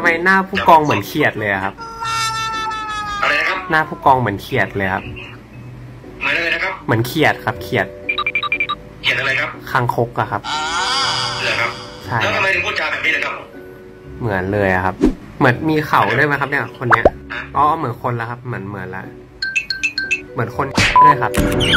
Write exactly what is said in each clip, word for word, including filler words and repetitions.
ไมหน้าผู้กองเหมือนเขียดเลยครับอะไรนะครับหน้าผู้กองเหมือนเขียดเลยครับเหมือนอะไรนะครับเหมือนเขียดครับเขียดเขียดอะไรครับคางคกอะครับเหรอครับใช่แล้วทำไมถึงพูดจาแบบนี้นะครับเหมือนเลยครับเหมือนมีเข่าด้วยไหมครับเนี่ยคนเนี้ยอ๋อเหมือนคนแล้วครับเหมือนเหมือนละเหมือนคนด้วยครับ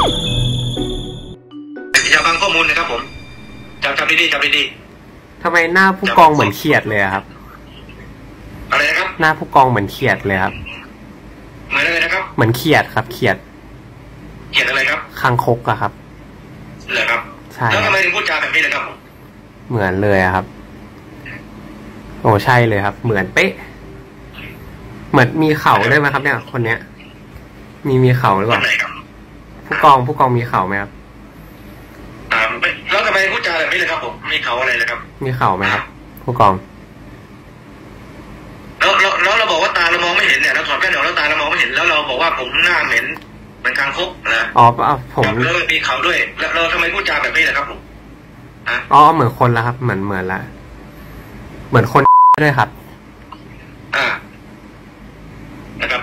อย่าบังข้อมูลนะครับผมจำจำดีๆจำดีๆทำไมหน้าผู้กองเหมือนเขียดเลยครับอะไรนะครับหน้าผู้กองเหมือนเขียดเลยครับเหมือนอะไรนะครับเหมือนเขียดครับเขียดเขียดอะไรครับคางคกอะครับเหรอครับใช่แล้วทำไมถึงพูดจาแบบนี้นะครับเหมือนเลยครับโอ้ใช่เลยครับเหมือนเป๊ะเหมือนมีเข่าด้วยไหมครับเนี่ยคนเนี้ยมีมีเข่าหรือเปล่าผู้กองผู้กองมีเข่าไหมครับอ่าแล้วทำไมพูดจาแบบนี้เลยครับผมมีเข่าอะไรเลยครับมีเข่าไหมครับผู้กองแล้วแล้วเราบอกว่าตาเรามองไม่เห็นเนี่ยเราถอดแว่นออกแล้วตาเรามองไม่เห็นแล้วเราบอกว่าผมหน้าเหม็นเหมือนคางคกนะอ๋อผมแล้วมีเข่าด้วยแล้วเราทำไมพูดจาแบบนี้เลยครับผมอ๋อเหมือนคนละครับเหมือนเหมือนละเหมือนคนด้วยครับอ่านะครับ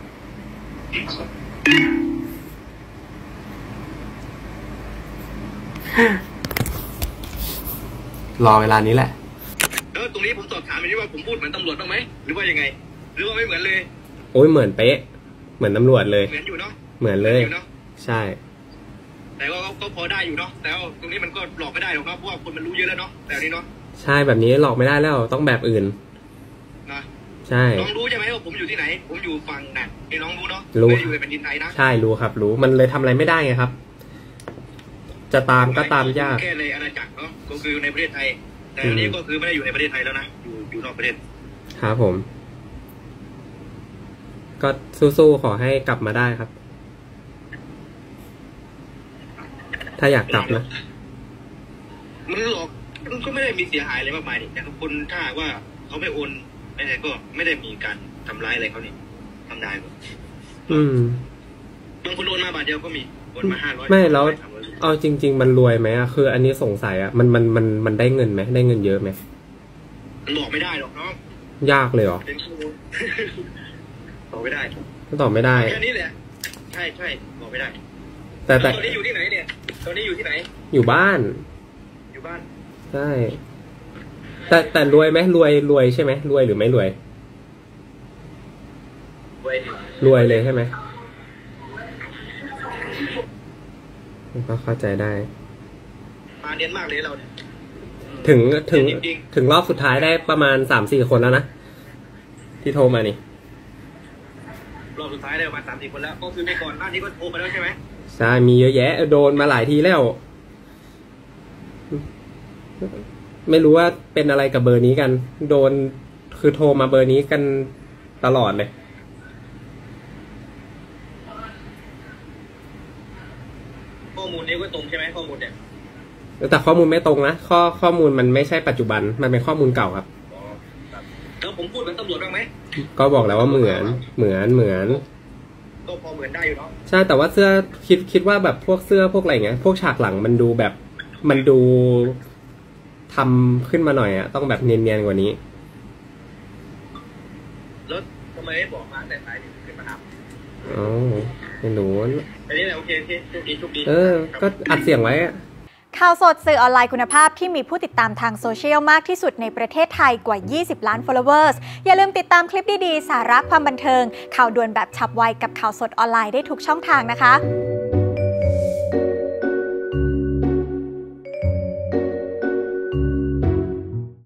รอเวลานี้แหละแล้วตรงนี้ผมสอบถามไปที่ว่าผมพูดเหมือนตำรวจบ้างไหมหรือว่ายังไงหรือว่าไม่เหมือนเลยโอ้ยเหมือนเป๊ะเหมือนตำรวจเลยเหมือนอยู่เนาะเหมือนเลยใช่แต่ว่าก็พอได้อยู่เนาะแต่ว่าตรงนี้มันก็หลอกไม่ได้หรอกเนาะเพราะว่าคนมันรู้เยอะแล้วเนาะแต่นี้เนาะใช่แบบนี้หลอกไม่ได้แล้วต้องแบบอื่นนะใช่น้องรู้ใช่ไหมว่าผมอยู่ที่ไหนผมอยู่ฝั่งไหนไอ้น้องรู้เนาะรู้อยู่ในแผ่นดินไทยนะใช่รู้ครับรู้มันเลยทำอะไรไม่ได้ไงครับจะตามก็ตามยากแค่ในอาณาจักรเนาะก็คือในประเทศไทยแต่อันนี้ก็คือไม่ได้อยู่ในประเทศไทยแล้วนะอยู่อยู่นอกประเทศครับผมก็สู้ๆขอให้กลับมาได้ครับถ้าอยากกลับนะมันหลอกมันก็ไม่ได้มีเสียหายอะไรมากมายนี่แต่คนถ้าว่าเขาไม่โอนอะไรก็ไม่ได้มีการทำร้ายอะไรเขานี่ทำได้ก็อืมบางคนโอนมาบาทเดียวก็มีโอนมาห้าร้อยไม่แล้วเอาจริงๆมันรวยไหมอะคืออันนี้สงสัยอะมันมันมันมันได้เงินไหมได้เงินเยอะไหมมันบอกไม่ได้หรอกเนาะยากเลยเหรอบอกไม่ได้ตอบไม่ได้แค่นี้แหละใช่ใช่บอกไม่ได้แต่แต่ตอนนี้อยู่ที่ไหนเนี่ยตอนนี้อยู่ที่ไหนอยู่บ้านอยู่บ้านใช่แต่แต่รวยไหมรวยรวยใช่ไหมรวยหรือไม่รวยรวยรวยเลยใช่ไหมก็เข้าใจได้มาเนียนมากเลยเราเนี่ยถึงถึงถึงรอบสุดท้ายได้ประมาณสามสี่คนแล้วนะที่โทรมานี่รอบสุดท้ายได้ประมาณสามสี่คนแล้วก็คือในก่อนหน้านี้ก็โทรมาแล้วใช่ไหมใช่มีเยอะแยะโดนมาหลายทีแล้วไม่รู้ว่าเป็นอะไรกับเบอร์นี้กันโดนคือโทรมาเบอร์นี้กันตลอดเลยข้อมูลนี้ก็ตรงใช่ไหมข้อมูลเนี่ยแต่ข้อมูลไม่ตรงนะข้อข้อมูลมันไม่ใช่ปัจจุบันมันเป็นข้อมูลเก่าครับแล้วผมพูดเหมือนตำรวจบ้างไหมก็บอกแล้วว่าเหมือนเหมือนเหมือนก็พอเหมือนได้อยู่เนาะใช่แต่ว่าเสื้อคิดคิดว่าแบบพวกเสื้อพวกอะไรเงี้ยพวกฉากหลังมันดูแบบมันดูทำขึ้นมาหน่อยอะต้องแบบเนียนๆกว่านี้แล้วทำไมไม่บอกมาแต่สายขึ้นมาครับอ๋อไม่รู้อันนี้แหละโอเคโอเคโชคดีโชคดีเออก็อัดเสียงไว้ข่าวสดสื่อออนไลน์คุณภาพที่มีผู้ติดตามทางโซเชียลมากที่สุดในประเทศไทยกว่ายี่สิบล้าน followers อย่าลืมติดตามคลิปดีๆสาระความบันเทิงข่าวด่วนแบบฉับไวกับข่าวสดออนไลน์ได้ทุกช่องทางนะคะ